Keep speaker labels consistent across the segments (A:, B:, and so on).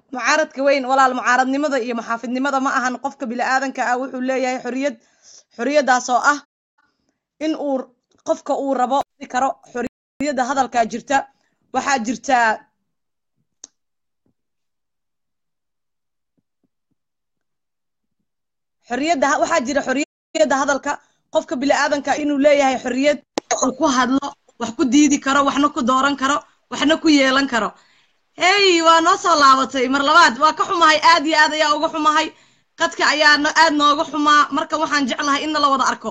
A: mucaaradka weyn walaal mucaaradnimada iyo maxaafidnimada ma ahan qofka bini'aadanka ah wuxuu leeyahay xoriyadaas oo ah in uu qofka uu rabo karo xoriyada hadalka jirta waxaa jirta xoriyada hadalka qofka bini'aadanka inuu leeyahay xoriyad uu ku hadlo wax ku diidi karo waxna ku dooran karo waxna ku yeelan karo hey waa noo soo laabatay mar labaad waa ka xumahay aad iyo aad ayaa uga xumahay qadka ayaa aad nooga xumaa marka waxaan jeclahay in la wada arko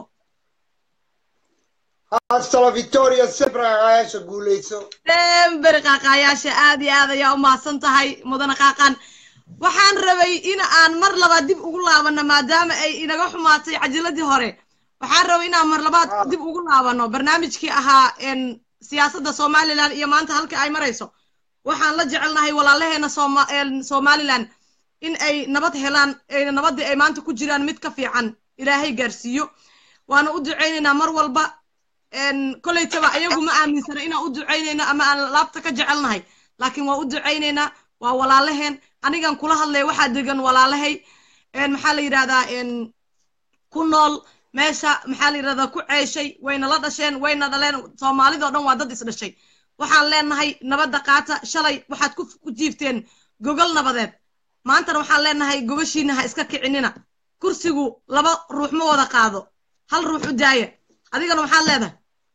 B: hasta Victoria sempre qaqaayasha guuleyso
A: sempre qaqaayasha aad iyo aad ayaa u mahadsan tahay mudana Khakhan waxaan rabay in aan mar labaad dib ugu laabano maadaama ay inaga xumaatay cajiladii hore waxaan rabay in aan mar labaad dib ugu laabano barnaamijkii ahaa siyaasadda Somaliland iyo maanta halka ay marayso waxaan la jecelnahay walaalaheena Somaliland in ay nabad helaan nabadda ay maanta ku jiraan mid ka fiican ilaahay gaarsiiyo waana u duceynaynaa mar walba kolleytaba ayagu ma aaminsana inaan u duceynayno ama aan laabta ka jecelnahay laakiin waa u duceynaynaa waa walaalaheen anigan kula hadlay waxaa degan walaalahay maxaa la yiraahdaa ku nool meesha maxaa la yiraahdaa ku ceeshay wayna la dhasheen wayna dhaleen Soomaalida oo dhan waa dad is dhashay waxaan leenahay nabadda qaata shalay waxaad ku jiifteen gogol nabadeed maantana waxaan leenahay gobashiina ha iska kicinina kursigu laba ruux ma wada qaado hal ruux u daaya adigana waxaan leedahay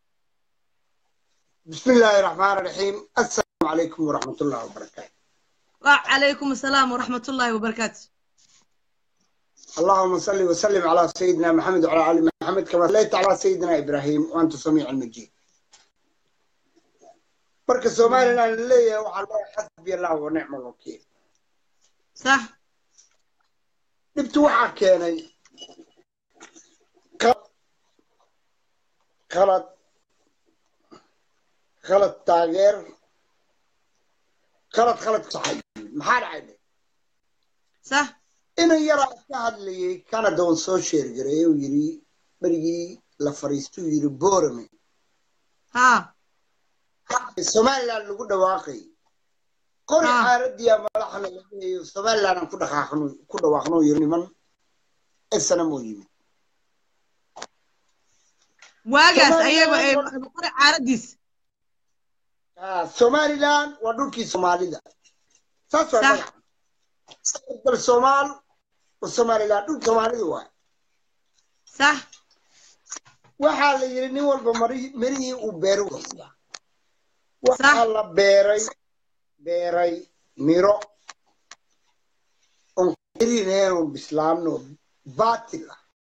B: bismillahir rahmanir rahim assalaamu alaykum wa rahmatullahi wa barakatuh
A: wa alaykum assalam wa rahmatullahi wa barakatuh
B: اللهم صل وسلم على سيدنا محمد وعلى ال محمد كما صليت على سيدنا ابراهيم وانت سميع المجيد marka Soomaaliland leeyahay waxa loo xasbi Allah wa ni'mal wakiil
A: صح
B: dibtu waxa keenay khalad taageer khalad saxay maxaa dhacay
A: صح
B: in yara ka hadlayay Canada oo soo sheergaray oo yiri barigii la fariisto yiri boorame Somaliland lagu dhawaaqay qori xaaradii madaxna lagu Somaliland ku dhawaaqno yiri niman isna moo yimid
A: waagaas ayaga qori xaaradis
B: Somaliland waa dhulkii Soomaalida saas waa Soomaal Somaliland dhul Soomaalida waa
A: صح
B: waxa la yiri nin walba marihii uu beero waxa la beeray miro on kirineen bislaamno baatila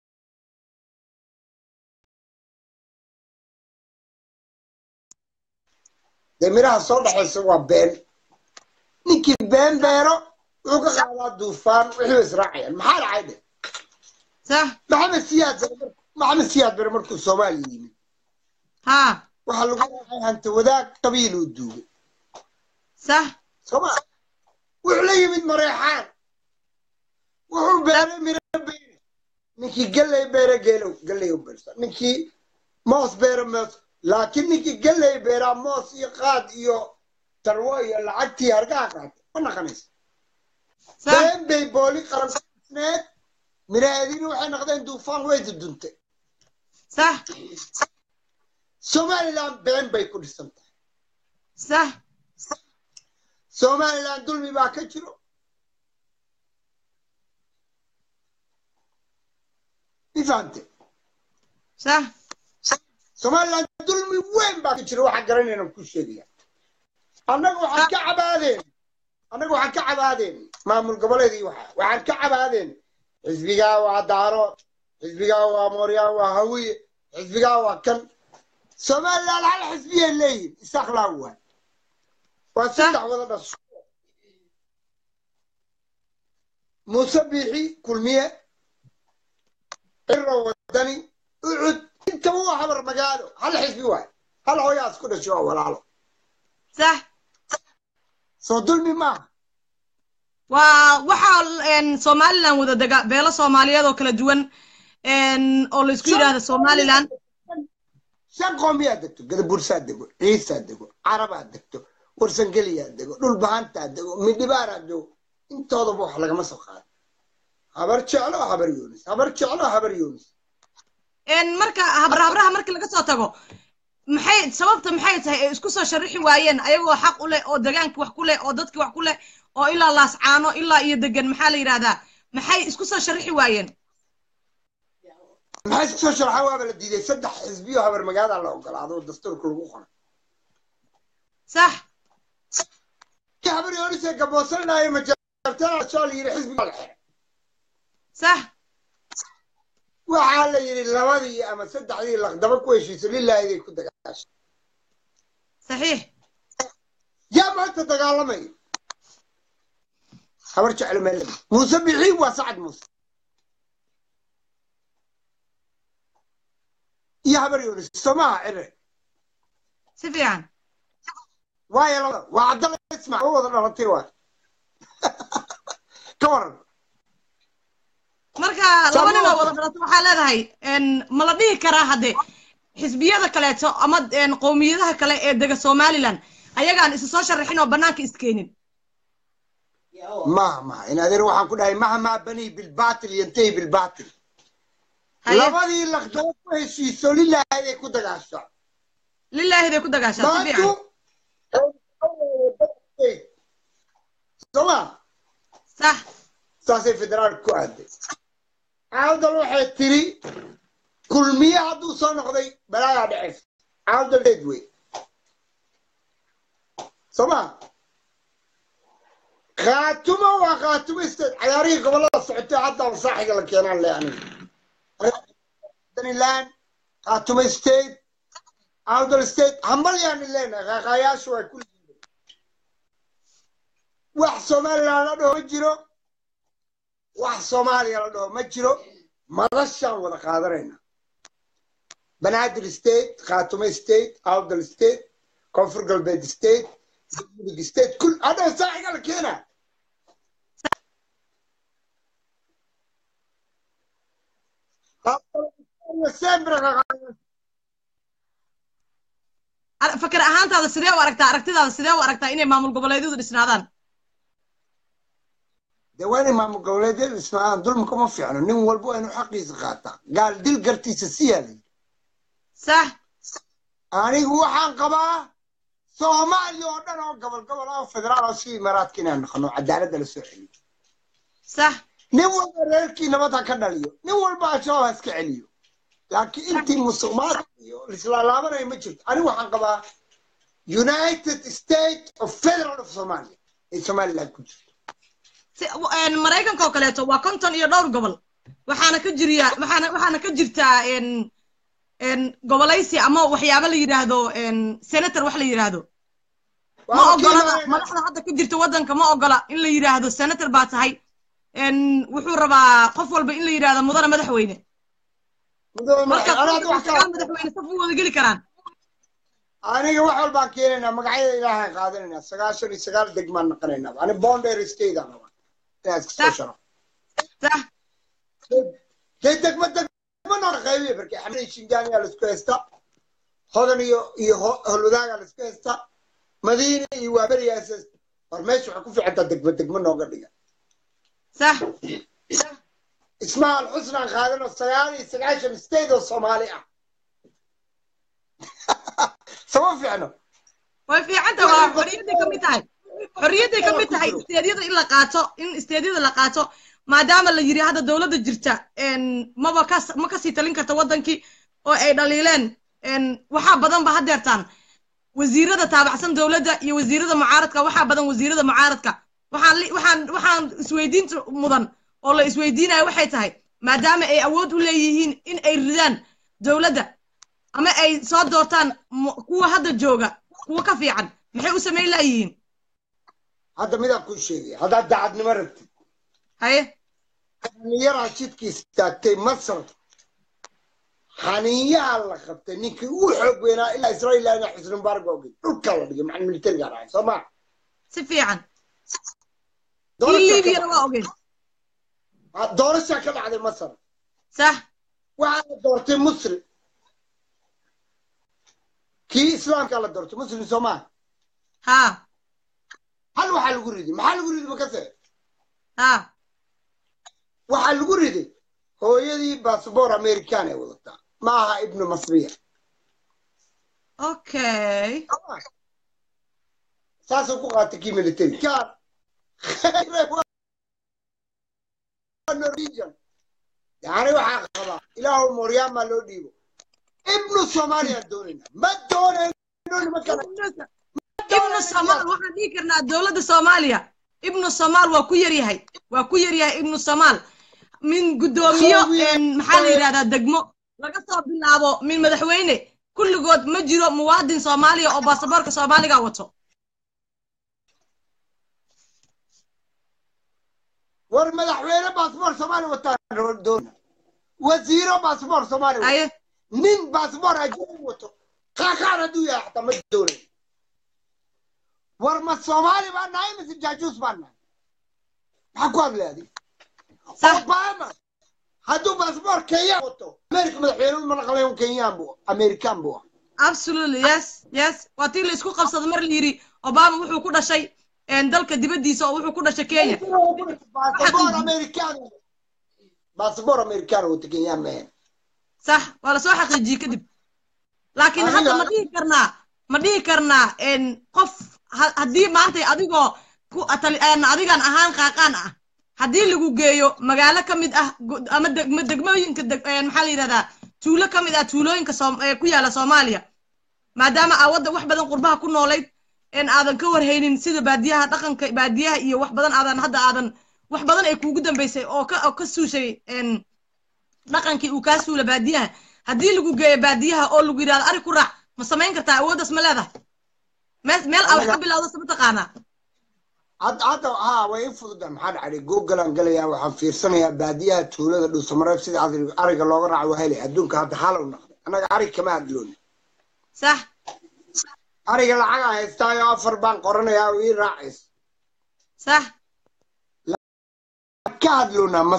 B: demiraha soo dhaxaysa waa been ninkii been beero wuxuu ka qaadaa duufaan wixii israacayaan maxaa dhacay
A: صح
B: maxamed siyaad bar markuu Soomaaliya yimid waxa lagu leeyahay hanta wadaag qabiil u duubay
A: صح
B: Soomaaliya wuxuu la yimid mareexaan wuxuu beeray miro ninkii galley beera galley u beersa ninkii moos beera moos laakiin ninkii galley beera moos iyo qaad iyo tarwo iyo lacagtii hargaa qaatay ma naqanaysa been bay booli qaransaneed miraadina waxay noqdeen duufaan way duduntay
A: صح
B: Somaliland been bay ku dhisantahay
A: صح
B: Somaliland dulmi baa ka jiro ifante
A: صح
B: Somaliland dulmi weyn baa ka jiro waxa garanayna ku sheegaya annagu waxaan ka cabaadeen maamul goboleedii waxaan ka cabaadeen xisbiga waa daaro xisbiga waa Mooriyaan waa hawiye xisbiga waa kan Somaliland hal xisbiye leeyahay istaaqlaa waa saddex wada dhasho musabixi kulmiye irro wadani ucud inta waa habar magaalo hal xisbi waa hal hooyaas ku dhasho walaalo
A: صح
B: soo dulmi ma
A: waxa Somaliland wada daga beelo Soomaaliyeed oo kala duwan oo la isku yiraahdo Somaliland
B: shan qoomiyaad degto Gadabursaad dego Ciisaad dego Carabaad degto Warsangeliyaad dego dhul bahanta dego Midhibaaraad dego intooda wax lagama soo qaado habar jeclo habar yoonis
A: marka habraha markii laga soo tago sababta maxay tahay ay isku soo sharixi waayeen ayagoo xaq u leh oo deegaanka wax ku leh oo dadka wax ku leh oo ilaa laascaano ilaa iyo degan maxaa la yiraahdaa maxay isku soo sharixi waayeen
B: maxay isku soo sharxaa waaba la diiday 3 xisbiyo habar magaalada la ogolaado dastuurka lagu qoray
A: صح
B: يا habar yoonis ee gaboosanayo ma jartaa soo yiri xisbiga
A: صح
B: waxaa la yiri labadii ama saddexdii laqdaba ku heshiisay lilaahi ku dagaashay
A: صحيح
B: يا ما انت dagaalamay habar jecel meel muuse bixii waa sacad muuse يا habar yoonis samaha ere
A: سفيان
B: واي لا وعبد الله اسمع هو وضع نغطي واي كورن
A: marka laba nin oo wada dhalato waxa leedahay ma la dhihi karaa hadee xisbiyada kaleeto ama qowmiyadaha kale ee dega Somaliland ayagaan isu soo sharixin oo banaanka iskeenin
B: ما إن هذا waxaan ku dhahay مهما بني بالباطل ينتهي بالباطل labadii laqdaba ku heshiiso lilaahi ku dagaashay
A: lilaahi ku dagaashay sifiican
B: صلاة
A: صح
B: ساسي فدرال كوادي عاود الوحي تري كل مية عدو صنقضي بلا يدعف عاود الهدوي صلاة خاتمة وخاتمة استد عياري قبل الله صعدتي حتى وصاحي قال لك ينال يعني دني لان خاتمة استيد عاود الاستيد همبل يعني لنا غاياش وكل wax Soomaaliya la dhaho jiro wax Soomaaliya la dhaho ma jiro madashan wada qaadanayna Banaadir state Khaatume state Awdal state Koonfur Galbeed state Soomaali state kul hada saaxiga la keena
A: fakar ahaantaada sidee u aragtaa aragtidaada sidee u aragtaa inay maamul goboleedyadu dhisnaadaan
B: دواني ما مقولة اسمها ظلم كم في عنه نم والبو إنه حقي زغاطة قال دل قرتي سيالي
A: صح
B: أنا هو حان قبا صومالي ودنا قبل أو فدرال أو شيء مرات كنا نخنو عدالة للسعودية
A: صح
B: نم والبو نبضها كنا ليو نم والبو أشوفها اسكعليو لكن أنت مسلمات الإسلام لا مرة يمجد أنا هو حان قبا United States of Federal of Somalia الصومالي لا كنت
A: maraykanka oo kaleeto waa 50 iyo dhowr gobol waxaana ka jirtaa gobolaysi ama waxyaabo la yiraahdo senator wax la yiraahdo ma ogola madaxda hadda ka jirta wadanka ma ogola in la yiraahdo senator baa tahay wuxuu rabaa qof walba in la yiraahdo mudane madaxweyne marka madaxweyne saf u wada geli karaan
B: aniga wax walba keenayna magacyada ilaahay qaadanayna 99 degmaan naqanayna ani boundary state ah
A: صح صح
B: دeg deg ma noo qaybiye barkay xamay shingaani la isku haysta hodan iyo holwadaaga la isku haysta madiina iyo waabariyaas farmeesh waxa ku fiicanta deg ma nooga dhiga
A: صح
B: اسمها الحسنى qaadano 99 state oo Soomaali ah sabab fiicno
A: way fiicanta waa xoriyada ka mid tahay xoriyada ka mid tahay isteediyada in la qaato in isteediyada la qaato maadaama la yiri hada dawladda jirta ma ka sii talin karto wadankii oo ay dhaliileen waxa badan ba hadeertaan wasiirada taabacsan dawladda iyo wasiirada mucaaradka waxa badan wasiirada mucaaradka waxaan isweydiinta mudan oo la isweydiinayo waxay tahay maadaama ay awood u leeyihiin in ay ridaan dawladda ama ay soo doortaan kuwa hadda jooga kuwa ka fiican maxay u sameyn laayihiin
B: هذا ماذا كل شيء هذا دعد نمرت
A: هاي
B: يرى شتك استاكتي مصر حنية الله خبتني كي وحب وينا إلا إسرائيل أنا حسن مبارك وقيل ركوا بيجي مع الملتقى راي سمع
A: سفيعا اللي بيروا وقيل
B: دور الشكل على مصر
A: صح
B: وعلى دورتي مصر كي إسلام قال دورتي مصر سمع
A: ها
B: هل وحل قريدي محل قريدي بكثير
A: ها
B: waxaa lagu riday hooyadii baasboor amerikaan ay wadataa ma aha ibnu masriya
A: اوكي
B: saasuu ku qaatay kii military kaan norwegian yani waxaa qabaa ilaahu mooryaama loo dhiibo ibnu soomaaliya doonayna ma doonayno nimankana
A: ابن الصومال waxaan dhigi karnaa dawladda Soomaaliya ابن الصومال waa ku yaryahay ابن الصومال min gudoomiyo maxaa la yiraahdaa degmo laga soo bilaabo min madaxweyne kulligood ma jiro muwaadin Soomaaliya oo baasaboorka Soomaaliga wato
B: war madaxweyne baasaboor Soomaali wataa doon wasiiro baasaboor Soomaali wato nin baasaboor ajnabi wato Khakhan haduu yahay xataa ma doonay war ma Soomaali baa nahay mise jaajuus baa nahay maxaa ku hadlaadi Obama haduu baasaboor Kenya wato Amerika madaxweyne ma naqlayn Kenyaan buu Amerikaan buu
A: absolutely yes watii la isku qabsado mar la yiri Obama wuxuu ku dhashay dalka dibadiisa oo wuxuu ku dhashay Kenya baasaboor Amerikaan oo Kenya ma صح wala soo xaqiijiyay kadib laakiin hadda ma dhihi karnaa qof haddii maanta adigoo ku adigan ahaan Khakhan ah haddii lagu geeyo magaalo ka mid ah ama degmooyinka maxaa la yiraahdaa tuulo ka mid ah tuulooyinka ku yaala Soomaaliya maadaama aawada wax badan qurbaha ku noolayd aadan ka warhaynin sida baadiyaha dhaqanka baadiyaha iyo wax badan aadan wax badan ay kuugu dambeysay oo ka suushay dhaqankii uu ka suula baadiyaha haddii lagu geeyo baadiyaha oo lagu yiraahdo ari ku raac ma samayn kartaa awoodaas ma leedahay meel aad ka bilowdo sabab taqaana
B: hadda way fududan maxaa dhacay Google aan galaya waxaan fiirsanayaa baadiyaha tuulada Dhuusamareeb sida ariga looga raaco helay adduunka hadda hal u noqday anaga arig kama hadloon
A: صح
B: ariga lacag aan haystaayo 4 baan qoranayaa oo ii raacis
A: صح
B: ka hadloona ma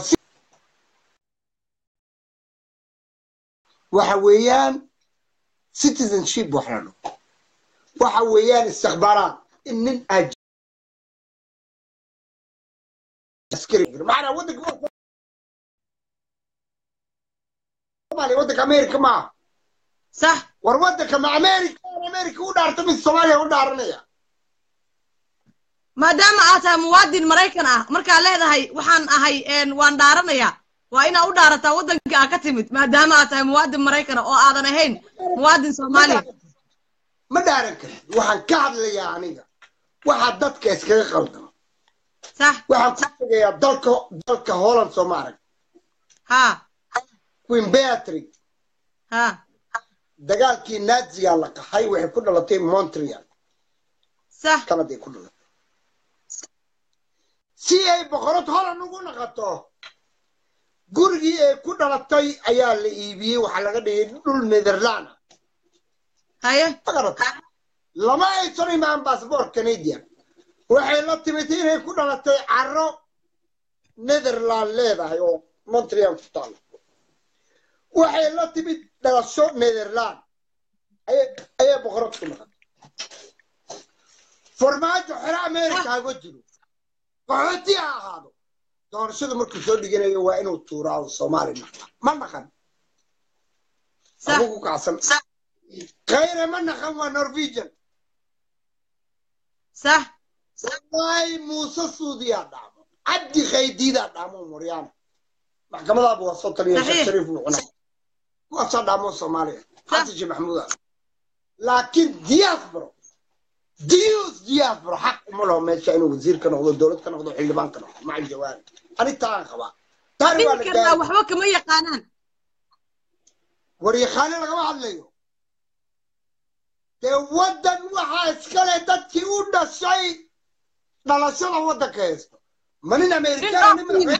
B: waxa weeyaan citizenship waxaan waxa weeyaan istikhbaaraat in askari macna waddanka Amerika ma
A: صح
B: war waddanka ma Amerika u dhaartay mid Soomaaliya u dhaaranaya
A: maadaama aad tahay muwaadin Mareykan ah markaa leedahay waxaan ahay waan dhaaranaya waa ina u dhaarataa waddanka aad ka timid maadaama aad tahay muwaadin Mareykan oo aadan ahayn muwaadin Soomaali
B: ma dhaaran karo waxaan ka hadlayaa aniga waxa dadka iskaga qaldan
A: صح
B: waxaan ku tagayaa dalka Holland Soomaaliya
A: ha
B: Queen Beatrix
A: ha
B: dagaalkii Naziga la qaxay waxay ku dhalatay Montreal
A: صح
B: Canada ku dhalatay si ay boqorad Holland ugu noqoto gurigii ay ku dhalatay ayaa la iibiyay waxa laga dhigay dhul Netherland
A: haye
B: lama ay soo imaan baasaboor Canadian waxay la timid inay ku dhalatay carro Netherland leedahay oo Montreal ku taal waxay la timid dhalasho Netherland ay boqorad ku noqotay farmaajo xira Amerika uga jiro qaxooti ahaado doorashada markuu soo dhiganayo waa inuu tuuraaw Soomaaliya ma naqan sabugu kacsan khayr ma naqan waa Norwegian
A: صح
B: wallahi Muuse Suudiya dhaamo Abdi Khaydiida dhaamo Moryaan maxkamada Abu Wasat taliya Shariif wuxuna waa soo dhaamo Soomaaliya Xasan Maxamuud laakiin diaspora حق ملو ماشي إنه وزير كانوا غلو دولة كانوا غلو حلبان كانوا مع الجوال أنا تان خبا تاني ولا
A: كنا وحبك ما يقانان
B: وريخاني لقى واحد ليو تودن واحد سكالة تتكي ودا شيء نلا شو لو ودا كيس من أمريكا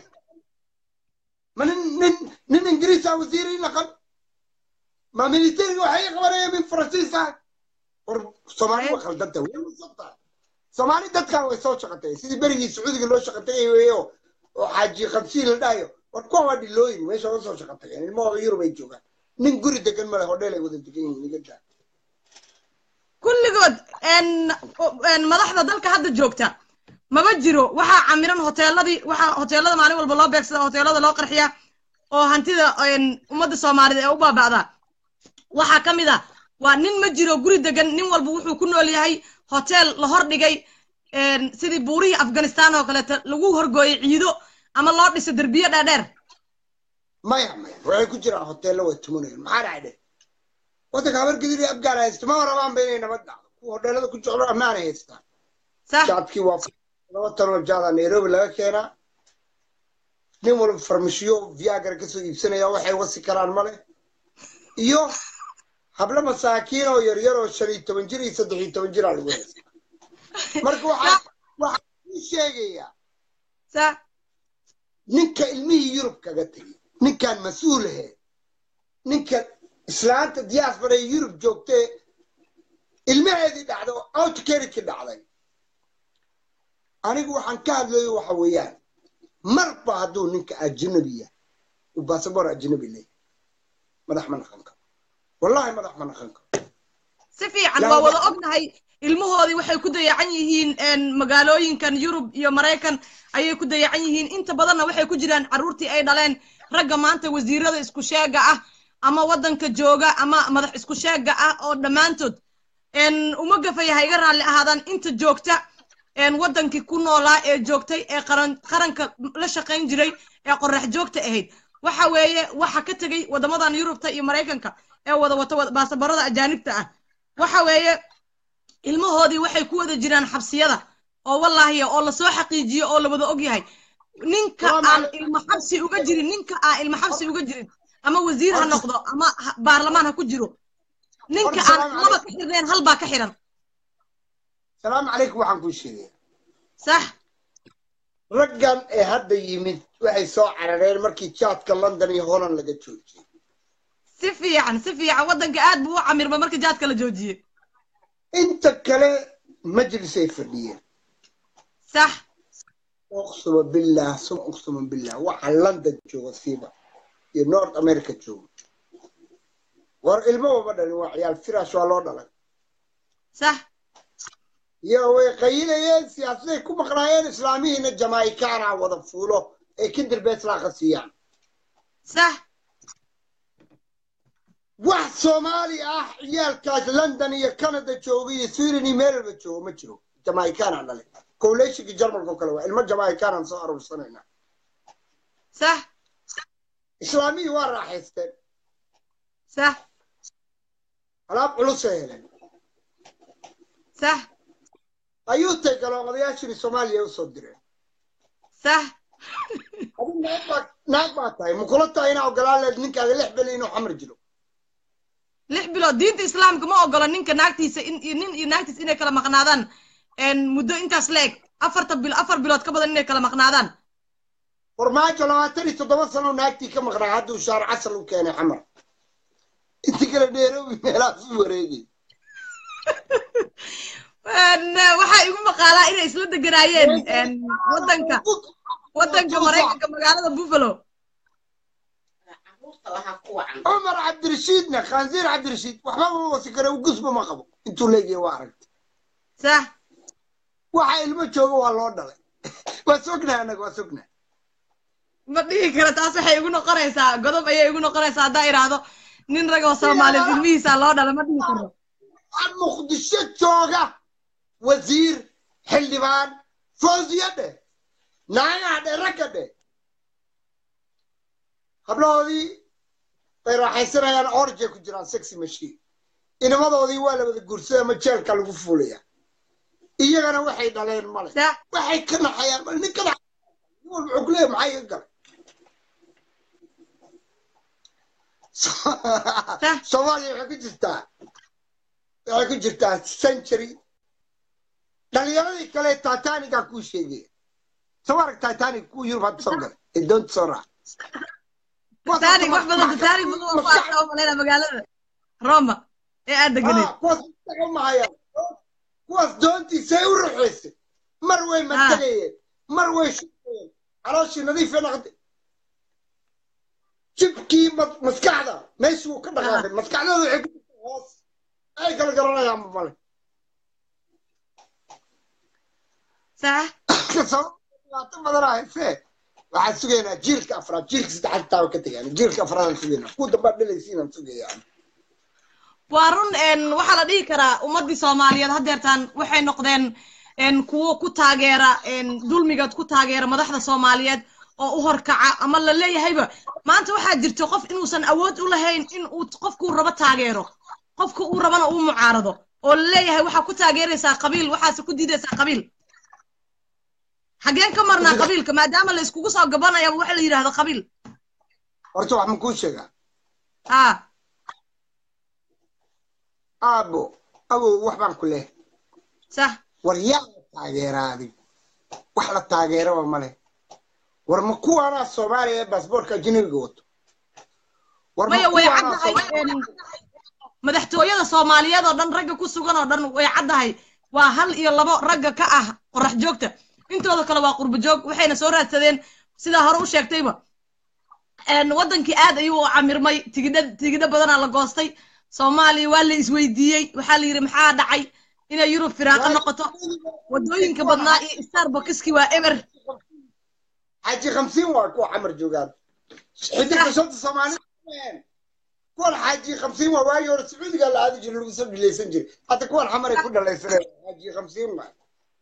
B: من إنجليز وزيرين لقى ما ميليتيري وحي خبرية من فرنسيسا Soomaali waxa dadka weyn sabta Soomaali dadka way soo shaqatay sidii berigii Sacuudiga loo shaqatay weeyo oo xaaji qabsiin la dhayo war kuwa wadi looyin meesha oo soo shaqatay ilmo Yurub ay joogaan nin guri degan ma leh hodeel ay wada degan yihiin niga kulligood
A: madaxda dalka hadda joogta ما بجرو وحا عميران هوتيلادي مالين والبا لو بيكسدا هوتيلada loo qarxiya oo hantida umada Soomaaliyeed ee u baabacda waxa kamida waa nin ma jiro guri degan nin walba wuxuu ku nool yahay hotel la hor dhigay sidii buurihii Afghanistan oo kale lagu horgooyay ciido ama loo dhisay darbiyo dhaadheer
B: maya waxay ku jiraan hoteello way tumanayaan maxaa dhacday wadanka habar gidiri abgaal haysto ma rabaan bay nabad dhacdo kuwa hoteelada ku jeclo ammaan haystaan
A: صح
B: jaadkii waa laba tano jaada Nairobi laga keenaa nin walba farmashiyo viagra ka soo iibsanaya waxay wasi karaan male iyo habla masaakiin oo yar yar oo 15 jir iyo 13 jir lagu haysto marka waxa sheegaya
A: صح
B: ninka ilmihii Yurub kaga tagay ninkan mas'uul ah ninka islaanta diaspora Yurub joogtay ilmaheedii dhacdo out carry dhacday anigu waxaan ka hadlayo waxa weeyaan marba hadduu ninka ajnabiya u baasaboor ajnabi leh madax ma naqan karo wallahi madax ma naqan karo
A: si fiican waa wada ognahay ilmahoodii waxay ku dayacan yihiin magaalooyinkan Yurub iyo Mareykan ayay ku dayacan yihiin inta badanna waxay ku jiraan caruurtii ay dhaleen ragga maanta wasiirada isku sheega ah ama wadanka jooga ama madax isku sheega ah oo dhamaantood uma gafayahay iga raali ahaadaan inta joogta wadankii ku noolaa ee joogtay ee qaranka la shaqayn jiray ee qorax joogta ahayd waxa weeye waxa ka tagay wadamadan Yurubta iyo Mareykanka ee wada baasaboorada ajaanibta ah waxa weeye ilmahoodii waxay ku wada jiraan xabsiyada oo wallahi oo la soo xaqiijiyo oo la wada og yahay ninka aan ilma xabsi uga jirin ama wasiir ha noqdo ama baarlamaan ha ku jiro ninka aan laba ka xirneen hal baa ka xiran
B: السلام عليكم waxaan ku sheegay
A: صح
B: raggan ee hadda yimid waxay soo carareen markii jaadka London iyo Holland laga joojiyay
A: si fiican wadanka aad buu u camirba markii jaadka la joojiyay
B: inta kale majlis ay fadhiyeen
A: صح
B: اقسم بالله waxa London jooga siiba iyo North America jooga war ilmo wada waa ciyaal firaash waa loo dhalay
A: صح
B: يا ويقيلين سياسي كم قرايين إسلاميين جمايكانا وضفولو كندر بيت لا خسيان
A: صح
B: واحد صومالي عيال كاج لندن يا كندا جوغي سويرني ميل بتشو مجرو جمايكانا على كوليش كي جرمال كوكلوا الما جمايكانا نصاروا السنة
A: صح
B: إسلامي وين راح يستن
A: صح
B: ألعب علوسه
A: صح
B: أيوة قالوا مضياشين الصومالية وصدرين
A: صح
B: هذا ناقبات هاي مقولتها هنا وقال لك نينك هذا لحبة إنه حمر جلو
A: لحبة دين الإسلام كما قال نينك ناقتيس ناقتيس إنك كلام قنادان إن مدة أنت سلك أفر بلاد كبر إنك كلام قنادان
B: ورماك لما تري تتوصل ناقتي كم غراد وشار عسل وكان حمر أنت كلا ديرو بميلاد وريدي
A: waxaa igu maqaalaa inay isla deganaayeen wadanka Mareykanka magaalada Buffalo
B: عمر عبد الرشيد خنزير عبد الرشيد وحبا وسكره وقصبه ما قبو انتو ليجي وارقت
A: صح
B: waxa ilmo joogo waa loo dhalay wasugna anaga wasugna
A: ma dhigi kara taas waxay igu noqonaysaa godob ayay igu noqonaysaa hadaa iraahdo nin rag oo Soomaaliyeed ilmihiisa loo dhalay ma dhigi karo
B: muqdisho jooga wasiir xildhibaan foosiyade naagaade ragade habloodii ay raaxaysanayaan orje ku jiraan sexy machine inamadoodii waa la wada guursaday ma jeelka lagu fuulaya iyagana waxay dhaleen male waxay ka naxayaan ninka wuxuu leeyahay maxay galay Soomaaliya waxay ku jirtaa century dhalinyaradi kale Titanic ku sheegay sawirka Titanic ku Yurub had soo galay don't sora
A: Titanic wax badan oo faafta oo maleena magaalada Roma ee aad deganay
B: kuwaas doontii say u ruxaysay mar way matagayeen mar way shaqeeyeen calooshii nadiif noqday jibkii maskaxda meeshuu ka dhaqaaqay maskaxdooda waxay ku hoos ay kala garanayaan male
A: صح
B: dhibaato badan haysee waxaan sugaynaa jiilka afraad jiilka saddexaad taa ka tagayaan jiilka afraadaan sugaynaa ku dambaa dhalaysiinaan sugayaan
A: waa run waxaa la dhihi karaa ummadii Soomaaliyeed hadeertaan waxay noqdeen kuwo ku taageera dulmigaad ku taageera madaxda Soomaaliyeed oo u horkaca ama la leeyahayba maanta waxaa jirto qof inuusan awood u lahayn in uu qofku rabo taageero qofku uu rabana uu mucaarado oo la leeyahay waxa ku taageeraysaa qabiil waxaas ku diidaysaa qabiil xageen ka marnaa qabiilka maadaama la iskugu soo gabanaya waxa la yiraahdo qabiil
B: horta wax ma ku sheegaa abo wax baan ku leh
A: صح
B: Wariyaha taageeraadi wax la taageero ma leh war ma kuwana Soomaaliya baasaboorka ajnabiga wato war ma
A: way caddahay madaxtooyada Soomaaliyeed oo dhan ragga ku sugan oo dhan way caddahay waa hal iyo labo ragga ka ah qorax joogta intooda kale waa qurbo joog waxayna soo raadsadeen sida hore u sheegtayba wadankii aad ayuu u camirmay tigidha badan la goostay Soomaaliya waa la isweydiiyay waxa la yiri maxaa dhacay inay Yurub firaaqo noqoto wadooyinka badnaa iyo Starbuckski waa ever
B: حاجي 50 واكو عمر جوجان حدي قصه الصومالي كل حاجي 50 ووايو السعودي قال هذا جل وسب لي سنجي حتى كل حمر يكون الله يسلم حاجي 50 ما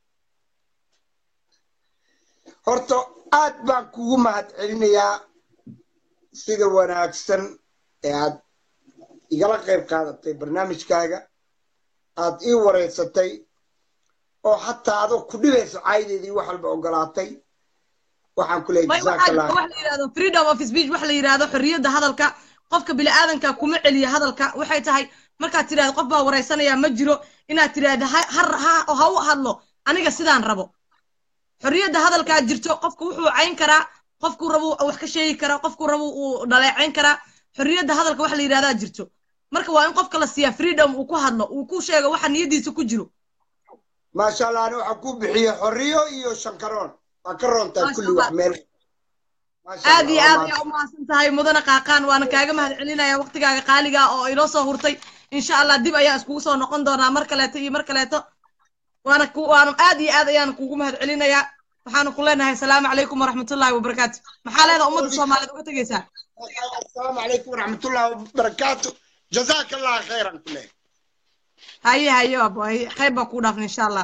B: horto aad baan kugu mahad celinayaa sida wanaagsan ee aad igala qayb qaadatay barnaamijkaaga aad ii wareysatay oo hatta aad ku dhibeyso caydeedii wax walba ogolaatay waxaan ku leeyahay jazakallah
A: wax la yiraahdo freedom of speech wax la yiraahdo xorriyadda hadalka qofka bini aadanka kuma celiyo hadalka waxay tahay marka tiraahdo qof baa wareysanaya ma jiro inaad tiraahdo ha u hadlo aniga sidaan rabo xorriyadda hadalka jirto qofku wuxuu cayn karaa qofku rabo wax ka sheegi karaa qofku rabo uu dhaleeceyn karaa xorriyadda hadalka wax la yiraahdo jirto marka waa in qofka la siiya freedom uu ku hadlo uu ku sheego waxa niyadiisa ku jiro
B: ma sha Allah ana waxa ku bixiyo xorriyo iyo shankaroon akaronta kulli wax meel
A: aad iyo aad ay u maasan tahay mudana Khakhan waana kaaga mahad celinaya waqtigaaga qaaliga oo inoo soo hurtay insha Allah dib ayaa iskugu soo noqon doonaa mar kaleeto waana aad iyo aad ayaan kugu mahad celinaya waxaan ku leenahay salaamu calaykum waraxmatullaahi wabarakaatu maxaa leedahay ummadda Soomaaliyeed uga tagaysaa
B: assalaamu calaykum waraxmatullaahi wabarakaatu jazakallah khayran kullee
A: haye abo khayr baa ku dhaafna insha Allah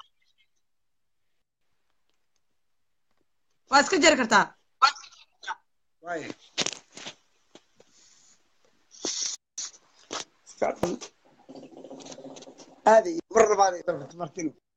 A: waa iska jari kartaa
B: هذه مرة بعد